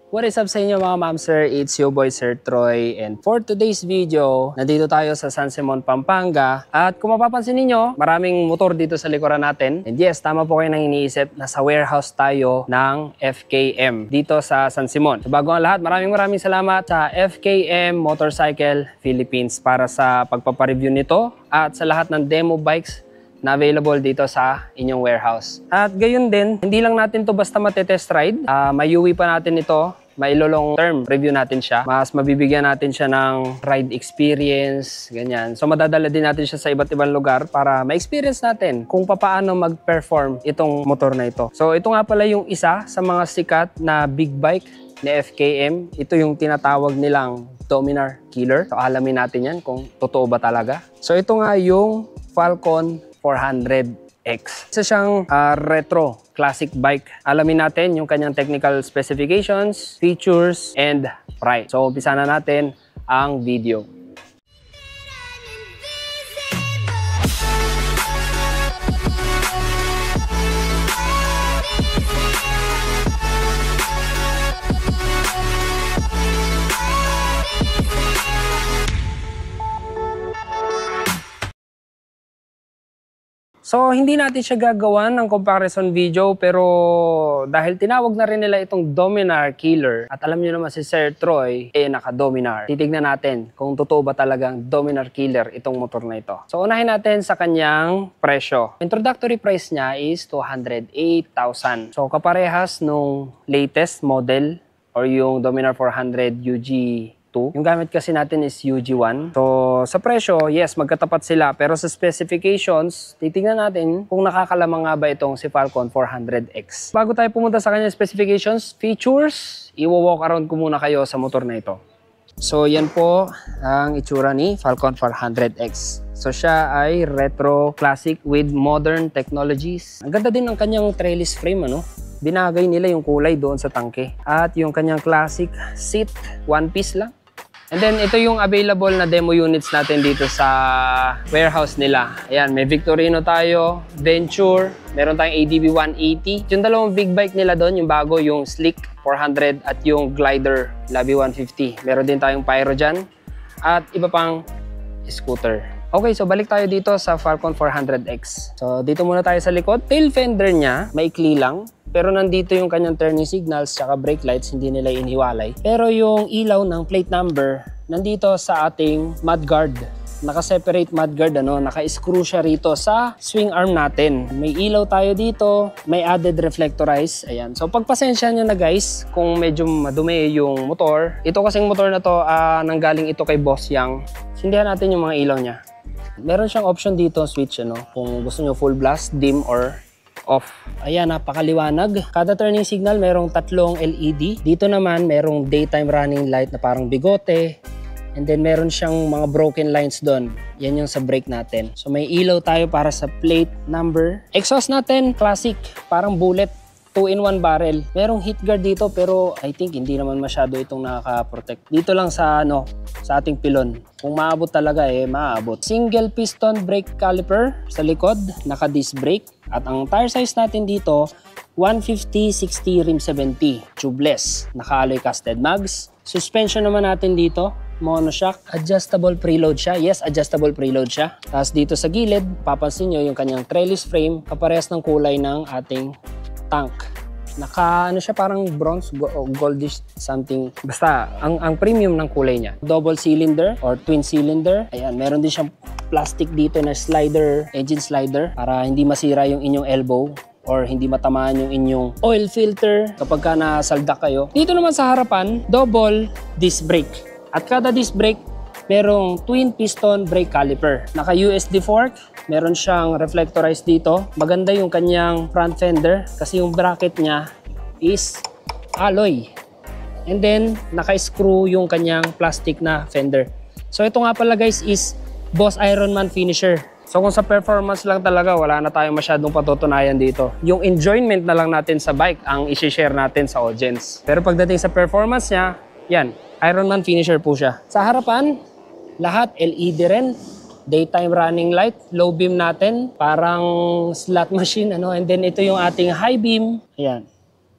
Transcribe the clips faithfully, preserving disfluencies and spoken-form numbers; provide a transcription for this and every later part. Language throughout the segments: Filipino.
What is up sa inyo mga ma'am sir? It's your boy Sir Troy, and for today's video, nandito tayo sa San Simon, Pampanga. At kung mapapansin niyo, maraming motor dito sa likuran natin. And yes, tama po kayo nang iniisip, nasa warehouse tayo ng F K M dito sa San Simon. So bago ang lahat, maraming maraming salamat sa F K M Motorcycle Philippines para sa pagpapareview nito at sa lahat ng demo bikes na available dito sa inyong warehouse. At gayon din, hindi lang natin to basta matetest ride. Uh, mayuwi pa natin ito, mailolong term review natin siya. Mas mabibigyan natin siya ng ride experience, ganyan. So madadala din natin siya sa iba't ibang lugar para ma-experience natin kung paano mag-perform itong motor na ito. So ito nga pala yung isa sa mga sikat na big bike ni F K M. Ito yung tinatawag nilang Dominar Killer. So alamin natin yan kung totoo ba talaga. So ito nga yung Falcon four hundred X. Isa siyang uh, retro classic bike. Alamin natin yung kanyang technical specifications, features, and price. So umpisa na natin ang video. So, hindi natin siya gagawan ng comparison video, pero dahil tinawag na rin nila itong Dominar Killer, at alam niyo naman si Sir Troy, eh naka-Dominar. Titignan natin kung totoo ba talagang Dominar Killer itong motor na ito. So, unahin natin sa kanyang presyo. Introductory price niya is two hundred eight thousand. So, kaparehas nung latest model or yung Dominar four hundred U G two. Yung gamit kasi natin is U G one. So, sa presyo, yes, magkatapat sila. Pero sa specifications, titignan natin kung nakakalamang nga ba itong si Falcon four hundred X. Bago tayo pumunta sa kanyang specifications, features, i-walk around ko muna kayo sa motor na ito. So, yan po ang itsura ni Falcon four hundred X. So, siya ay retro classic with modern technologies. Ang ganda din ng kanyang trellis frame, ano? Binagay nila yung kulay doon sa tangke. At yung kanyang classic seat, one piece lang. And then, ito yung available na demo units natin dito sa warehouse nila. Ayan, may Victorino tayo, Venture, meron tayong A D B one eighty. Yung dalawang big bike nila doon, yung bago, yung Slick four hundred at yung Glider Labi one fifty. Meron din tayong Pyro dyan at iba pang scooter. Okay, so balik tayo dito sa Falcon four hundred X. So, dito muna tayo sa likod. Tail fender niya, maikli lang. Pero nandito yung kanyang turning signals tsaka brake lights, hindi nila inihiwalay. Pero yung ilaw ng plate number, nandito sa ating mudguard. Naka-separate mudguard, ano, naka-screw siya rito sa swing arm natin. May ilaw tayo dito, may added reflectorize. Ayan. So pagpasensya nyo na guys, kung medyo madumi yung motor. Ito kasing motor na to, uh, nanggaling ito kay Boss Yang. Sindihan natin yung mga ilaw niya. Meron siyang option dito, switch, ano, kung gusto nyo full blast, dim, or off. Ayan, napakaliwanag. Kada turning signal, merong tatlong L E D. Dito naman, merong daytime running light na parang bigote. And then, meron siyang mga broken lines doon. Yan yung sa brake natin. So, may ilaw tayo para sa plate number. Exhaust natin, classic. Parang bullet. two in one barrel. Merong heat guard dito, pero I think hindi naman masyado itong nakaka-protect. Dito lang sa, ano, sa ating pilon. Kung maabot talaga, eh, maabot. Single piston brake caliper sa likod. Naka-disc brake. At ang tire size natin dito, one fifty sixty rim seventy. Tubeless. Naka-alloy casted mags. Suspension naman natin dito, monoshock. Adjustable preload siya. Yes, adjustable preload siya. Tapos dito sa gilid, papansin nyo yung kanyang trellis frame. Kaparehas ng kulay ng ating tank. Naka, ano siya, parang bronze, goldish, something. Basta, ang, ang premium ng kulay niya. Double cylinder or twin cylinder. Ayan, meron din siyang plastic dito na slider, engine slider, para hindi masira yung inyong elbow or hindi matamaan yung inyong oil filter kapag ka nasalda kayo. Dito naman sa harapan, double disc brake. At kada disc brake, merong twin piston brake caliper. Naka U S D fork, meron siyang reflectorized dito. Maganda yung kanyang front fender kasi yung bracket niya is alloy. And then, naka-screw yung kanyang plastic na fender. So ito nga pala guys is Boss Ironman finisher. So kung sa performance lang talaga, wala na tayong masyadong patutunayan dito. Yung enjoyment na lang natin sa bike ang isi-share natin sa audience. Pero pagdating sa performance niya, yan, Ironman finisher po siya. Sa harapan, lahat L E D rin. Daytime running light, low beam natin, parang slot machine, ano, and then ito yung ating high beam. Ayan.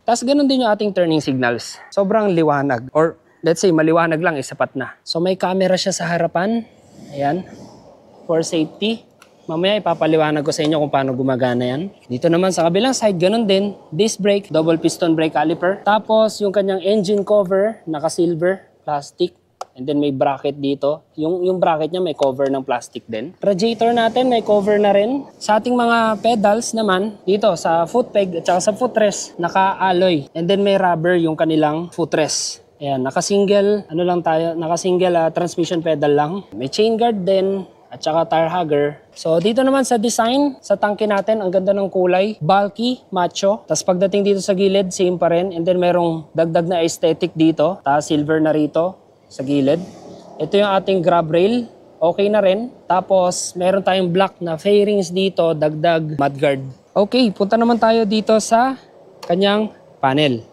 Tapos ganun din yung ating turning signals. Sobrang liwanag. Or let's say maliwanag lang, is sapat na. So may camera siya sa harapan. Ayan. For safety. Mamaya ipapaliwanag ko sa inyo kung paano gumagana yan. Dito naman sa kabilang side, ganun din. Disc brake, double piston brake caliper. Tapos yung kanyang engine cover, naka-silver, plastic. And then may bracket dito. Yung, yung bracket niya may cover ng plastic din. Radiator natin may cover na rin. Sa ating mga pedals naman, dito sa foot peg at saka sa footrest, naka-alloy. And then may rubber yung kanilang footrest. Ayan, naka-single, ano lang tayo, naka-single uh, transmission pedal lang. May chain guard din at saka tire hugger. So dito naman sa design, sa tangke natin, ang ganda ng kulay. Bulky, macho. Tapos pagdating dito sa gilid, same pa rin. And then merong dagdag na aesthetic dito. Tapos silver na rito sa gilid. Ito yung ating grab rail. Okay na rin. Tapos, meron tayong black na fairings dito, dagdag mudguard. Okay, punta naman tayo dito sa kanyang panel.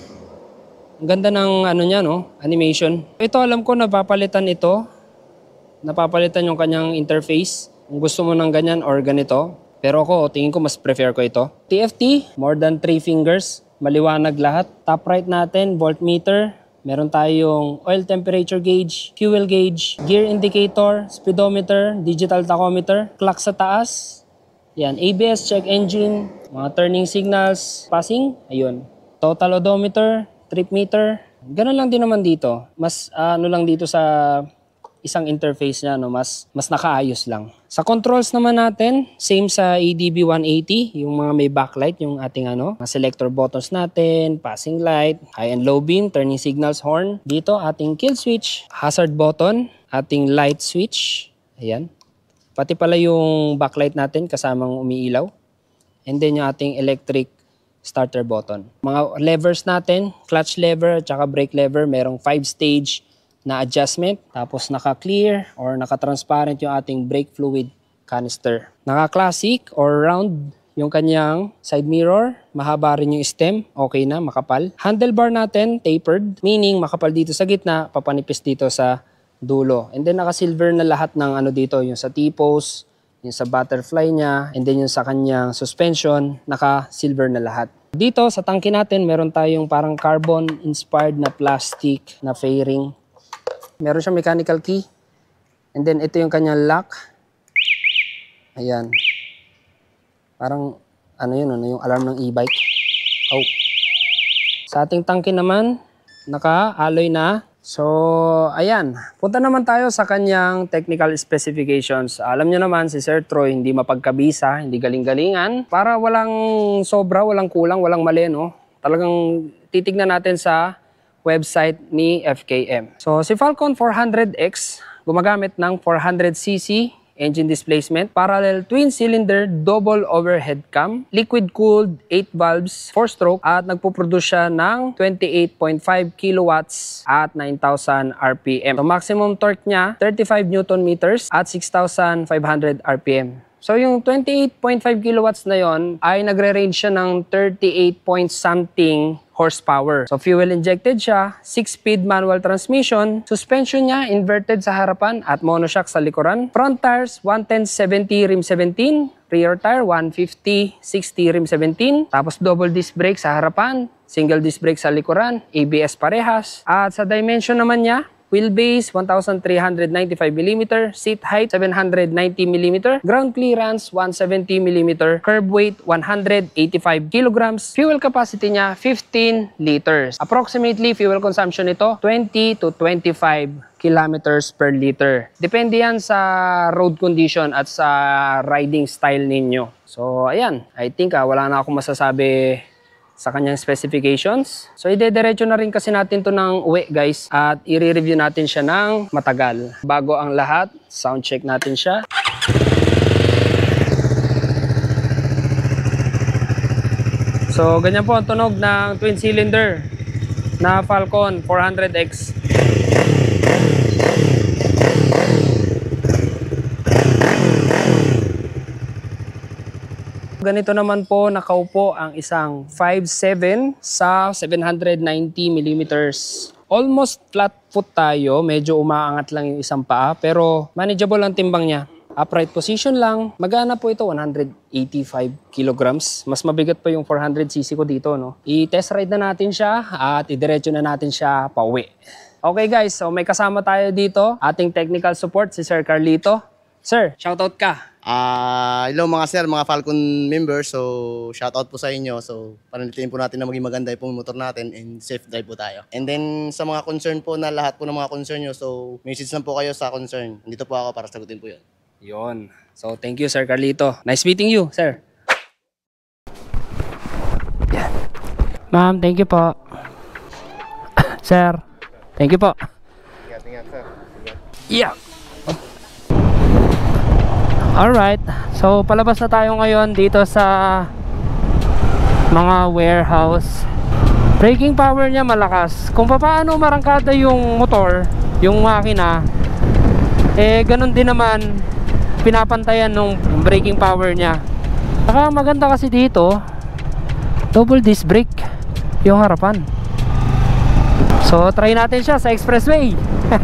Ang ganda ng ano niya, no? Animation. Ito alam ko napapalitan ito. Napapalitan yung kanyang interface. Kung gusto mo ng ganyan or ganito. Pero ako, tingin ko mas prefer ko ito. T F T, more than three fingers. Maliwanag lahat. Top right natin, voltmeter. Meron tayong oil temperature gauge, fuel gauge, gear indicator, speedometer, digital tachometer, clock sa taas. Yan, A B S check engine, mga turning signals, passing, ayun. Total odometer, trip meter. Ganun lang din naman dito. Mas uh, ano lang dito sa isang interface niya, no, mas mas nakaayos lang. Sa controls naman natin, same sa A D B one eighty, yung mga may backlight, yung ating ano, mga selector buttons natin, passing light, high and low beam, turning signals, horn. Dito, ating kill switch, hazard button, ating light switch, ayan. Pati pala yung backlight natin kasamang umiilaw. And then yung ating electric starter button. Mga levers natin, clutch lever at saka brake lever, merong five stage na adjustment, tapos naka-clear or naka-transparent yung ating brake fluid canister. Naka-classic or round yung kanyang side mirror, mahaba rin yung stem, okay na, makapal. Handlebar natin, tapered, meaning makapal dito sa gitna, papanipis dito sa dulo. And then naka-silver na lahat ng ano dito, yung sa T-post, yung sa butterfly niya, and then yung sa kanyang suspension, naka-silver na lahat. Dito sa tangke natin, meron tayong parang carbon-inspired na plastic na fairing. Meron siyang mechanical key. And then, ito yung kanyang lock. Ayan. Parang, ano yun, ano yung alarm ng e-bike. Oh. Sa ating tangke naman, naka-alloy na. So, ayan. Punta naman tayo sa kanyang technical specifications. Alam nyo naman, si Sir Troy, hindi mapagkabisa, hindi galing-galingan. Para walang sobra, walang kulang, walang mali, no? Talagang titignan natin sa website ni F K M. So, si Falcon four hundred X gumagamit ng four hundred c c engine displacement, parallel twin-cylinder double overhead cam, liquid-cooled eight valves, four stroke, at nagpo-produce siya ng twenty-eight point five kilowatts at nine thousand R P M. So, maximum torque niya, thirty-five newton meters at six thousand five hundred R P M. So, yung twenty-eight point five kilowatts na yon ay nagre-range siya ng thirty-eight point something horsepower. So, fuel injected siya, six speed manual transmission, suspension niya inverted sa harapan at monoshock sa likuran. Front tires, one ten seventy rim seventeen, rear tire, one fifty sixty rim seventeen, tapos double disc brake sa harapan, single disc brake sa likuran, A B S parehas. At sa dimension naman niya, wheelbase one thousand three hundred ninety-five millimeter, seat height seven hundred ninety millimeter, ground clearance one hundred seventy millimeter, curb weight one hundred eighty-five kilograms, fuel capacity niya fifteen liters. Approximately fuel consumption nito twenty to twenty-five kilometers per liter. Depende yan sa road condition at sa riding style ninyo. So ayan, I think ah, wala na akong masasabi sa kanyang specifications. So, ide-diretso na rin kasi natin to ng uwi, guys. At i-review natin siya ng matagal. Bago ang lahat, sound check natin siya. So, ganyan po ang tunog ng twin cylinder na Falcon four hundred X. Ganito naman po nakaupo ang isang five seven sa seven hundred ninety millimeters. Almost flat foot tayo, medyo umaangat lang yung isang paa, pero manageable ang timbang niya. Upright position lang. Magana po ito, one hundred eighty-five kilograms. Mas mabigat pa yung four hundred c c ko dito, no? I-test ride na natin siya at idiretso na natin siya pauwi. Okay guys, so may kasama tayo dito. Ating technical support, si Sir Carlito. Sir, shoutout ka. Ah, uh, hello mga sir, mga Falcon members. So, shoutout po sa inyo. So, panalitin po natin na maging maganda yung motor natin and safe drive po tayo. And then, sa mga concern po na lahat po ng mga concern nyo, so, message lang po kayo sa concern. Nandito po ako para sagutin po yun. Yun. So, thank you, Sir Carlito. Nice meeting you, sir. Yeah. Ma'am, thank you po. Sir, thank you po. Ingat, ingat, sir. Ingat. Yeah. Alright, so palabas na tayo ngayon dito sa mga warehouse. Braking power niya malakas. Kung paano marangkada yung motor, yung makina, eh ganun din naman pinapantayan nung braking power niya. Saka maganda kasi dito, double disc brake yung harapan. So try natin siya sa expressway.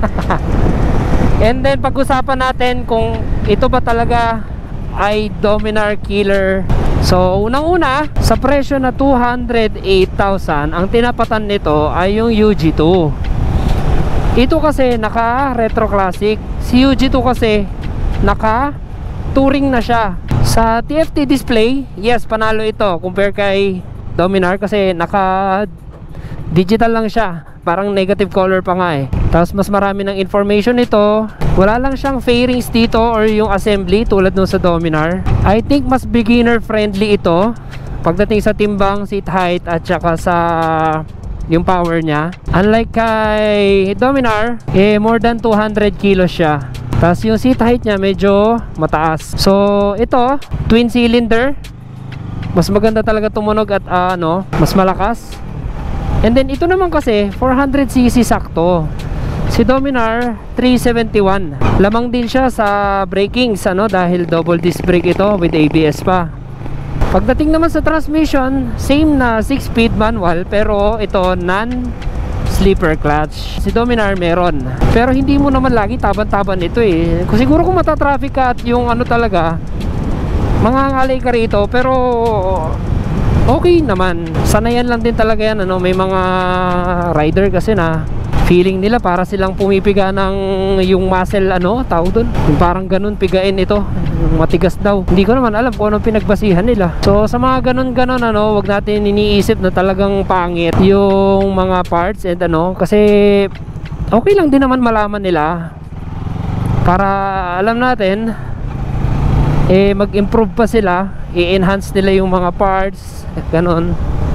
And then pag-usapan natin kung ito ba talaga ay Dominar killer. So unang-una, sa presyo na two hundred eight thousand, ang tinapatan nito ay yung U G two. Ito kasi naka retro classic. Si U G two kasi naka touring na siya. Sa T F T display, yes, panalo ito compare kay Dominar kasi naka digital lang siya. Parang negative color pa nga eh. Tapos mas marami ng information nito. Wala lang siyang fairings dito or yung assembly tulad nung sa Dominar. I think mas beginner friendly ito pagdating sa timbang, seat height at saka sa yung power niya. Unlike kay Dominar, eh more than two hundred kilos siya. Tapos yung seat height niya medyo mataas. So ito, twin cylinder. Mas maganda talaga tumunog at uh, ano, mas malakas. And then ito naman kasi four hundred c c sakto. Si Dominar three seventy-one. Lamang din siya sa brakings ano dahil double disc brake ito with A B S pa. Pagdating naman sa transmission, same na six speed manual pero ito non slipper clutch. Si Dominar meron. Pero hindi mo naman lagi taban-taban ito eh. Kung siguro kung mata-traffic ka at yung ano talaga mangangalay ka rito pero okay naman. Sanayan lang din talaga yan ano. May mga rider kasi na feeling nila para silang pumipiga ng yung muscle ano, tawag dun. Yung parang ganun pigain ito. Matigas daw. Hindi ko naman alam kung anong pinagbasihan nila. So sa mga ganun-ganun ano, wag natin iniisip na talagang pangit yung mga parts and ano. Kasi okay lang din naman malaman nila. Para alam natin eh mag-improve pa sila. I-enhance nila yung mga parts. Ganon.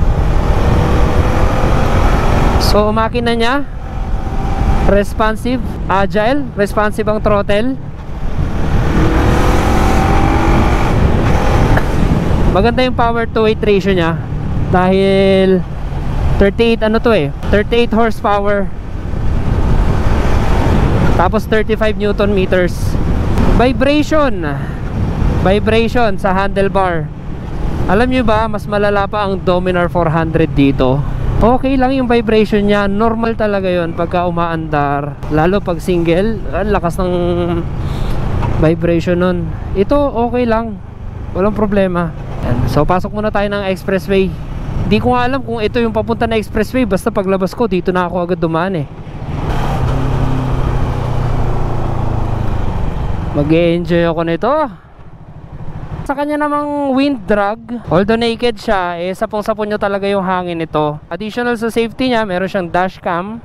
So makina niya responsive, agile, responsive ang throttle. Maganda yung power to weight ratio niya dahil thirty-eight ano to eh, thirty-eight horsepower. Tapos thirty-five newton meters. Vibration. Vibration sa handlebar. Alam nyo ba, mas malala pa ang Dominar four hundred dito. Okay lang yung vibration niya, normal talaga yon pagka umaandar. Lalo pag single, ang lakas ng vibration nun. Ito okay lang, walang problema. Yan. So pasok muna tayo ng expressway. Hindi ko nga alam kung ito yung papunta na expressway. Basta paglabas ko, dito na ako agad dumaan eh. Mag-e-enjoy ako nito. Sa kanya namang wind drag, although naked siya, eh sapong-sapon nyo talaga yung hangin nito. Additional sa safety niya, meron siyang dash cam.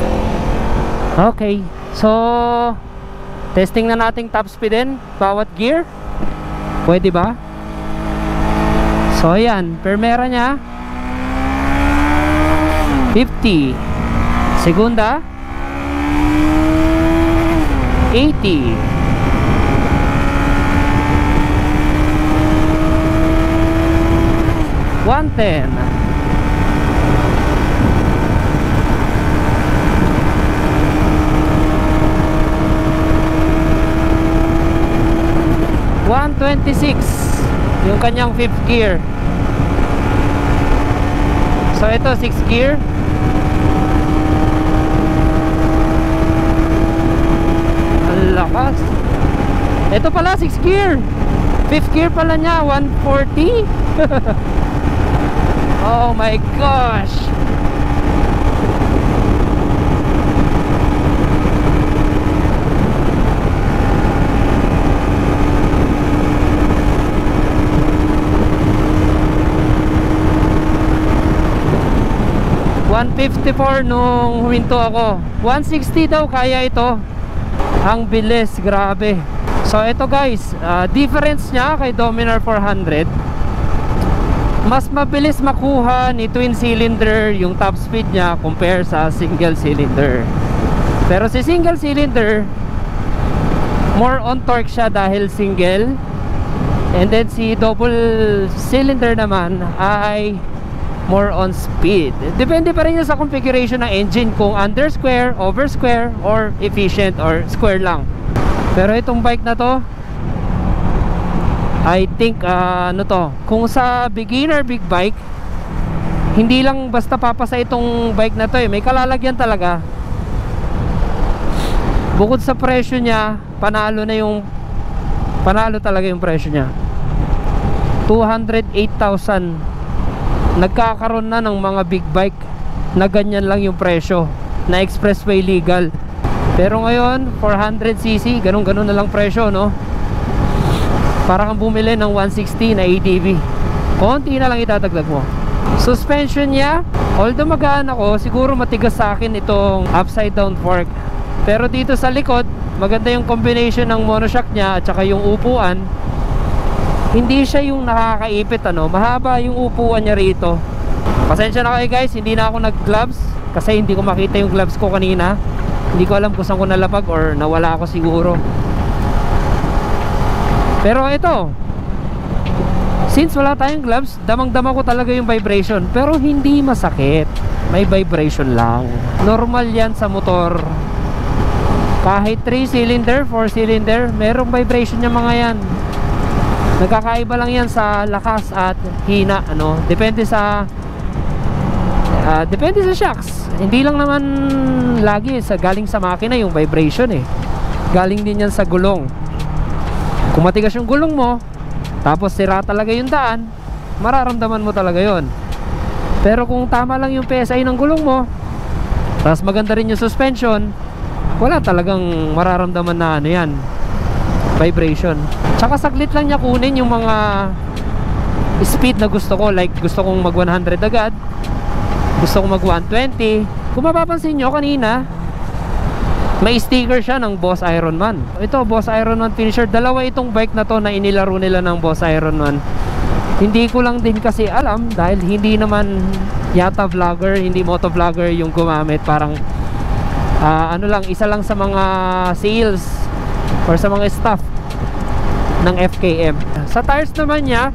Okay, so testing na nating top speed din bawat gear. Pwede ba? So ayan, permera niya fifty. Segunda eighty. one ten. one twenty-six yung kanyang fifth gear. So ito sixth gear. Ang lakas. Ito ito pala six gear. Fifth gear pala niya, one forty. Oh my gosh. one fifty-four nung huminto ako. one sixty daw kaya ito. Ang bilis, grabe. So ito guys, uh, difference niya kay Dominar four hundred. Mas mabilis makuha ni twin cylinder yung top speed niya compare sa single cylinder. Pero si single cylinder, more on torque siya dahil single. And then si double cylinder naman ay more on speed. Depende pa rin yun sa configuration ng engine, kung under square, over square, or efficient, or square lang. Pero itong bike na to, I think uh, ano to, kung sa beginner big bike, hindi lang basta papasa itong bike na to eh, may kalalagyan talaga. Bukod sa presyo niya, panalo na yung panalo talaga yung presyo niya. two hundred eight thousand. Nagkakaroon na ng mga big bike na ganyan lang yung presyo, na expressway legal. Pero ngayon four hundred c c, ganun ganun na lang presyo, no? Para kang bumili ng one sixty na A T V, konti na lang itadagdag mo. Suspension niya, although magaan ako, siguro matigas sa akin itong upside down fork. Pero dito sa likod, maganda yung combination ng monoshock niya at saka yung upuan. Hindi siya yung nakakaipit, ano, mahaba yung upuan niya rito. Pasensya na kayo guys, hindi na ako nag gloves kasi hindi ko makita yung gloves ko kanina. Hindi ko alam kung saan ko nalapag or nawala ako siguro. Pero ito, since wala tayong gloves, damang-dama ko talaga yung vibration. Pero hindi masakit, may vibration lang. Normal yan sa motor. Kahit three cylinder, four cylinder, merong vibration yung mga yan. Nagkakaiba lang yan sa lakas at hina, ano, depende sa uh, depende sa shocks. Hindi lang naman lagi sa galing sa makina yung vibration eh. Galing din yan sa gulong. Kung matigas yung gulong mo, tapos sira talaga yung daan, mararamdaman mo talaga yon. Pero kung tama lang yung P S I ng gulong mo, tapos maganda rin yung suspension, wala talagang mararamdaman na ano yan, vibration. Tsaka saglit lang niya kunin yung mga speed na gusto ko. Like gusto kong mag one hundred agad, gusto kong mag one twenty. Kung mapapansin nyo kanina, may sticker siya ng Boss Ironman. Ito, Boss Ironman finisher. Dalawa itong bike na to na inilaro nila ng Boss Ironman. Hindi ko lang din kasi alam dahil hindi naman yata vlogger, hindi moto vlogger yung gumamit. Parang uh, ano lang, isa lang sa mga sales or sa mga staff ng F K M. Sa tires naman niya,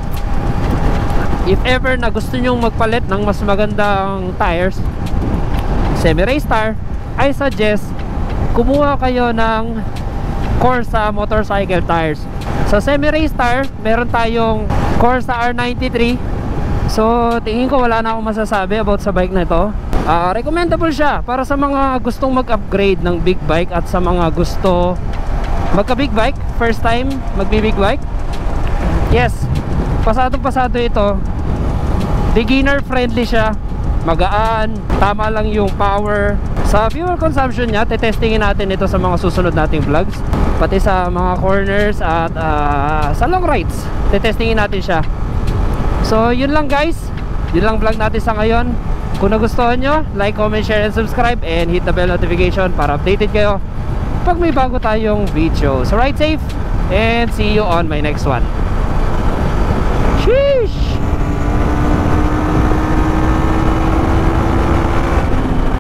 if ever na gusto nyong magpalit ng mas magandang tires, semi-race tire, I suggest kumuha kayo ng Corsa motorcycle tires. Sa semi-race tire, meron tayong Corsa R ninety-three. So tingin ko wala na akong masasabi about sa bike na ito. uh, Recommendable siya para sa mga gustong mag-upgrade ng big bike at sa mga gusto magka big bike, first time magbi big bike. Yes, pasadong pasado ito. Beginner friendly siya, magaan, tama lang yung power. Sa fuel consumption niya, tetestingin natin ito sa mga susunod nating vlogs, pati sa mga corners at uh, sa long rides, tetestingin natin siya. So yun lang guys, yun lang vlog natin sa ngayon. Kung nagustuhan nyo, like, comment, share, and subscribe, and hit the bell notification para updated kayo pag may bago tayong video. So ride safe and see you on my next one.